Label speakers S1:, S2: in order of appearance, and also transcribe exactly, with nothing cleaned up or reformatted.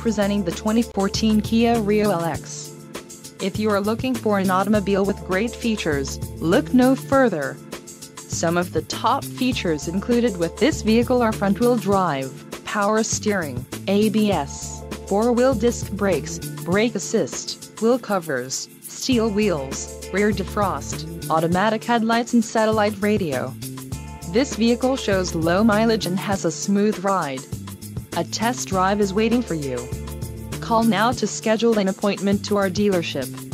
S1: presenting the twenty fourteen Kia Rio L X. If you are looking for an automobile with great features, look no further. Some of the top features included with this vehicle are front-wheel drive, power steering, A B S, four-wheel disc brakes, brake assist, wheel covers, steel wheels, rear defrost, automatic headlights and satellite radio. This vehicle shows low mileage and has a smooth ride. A test drive is waiting for you. Call now to schedule an appointment to our dealership.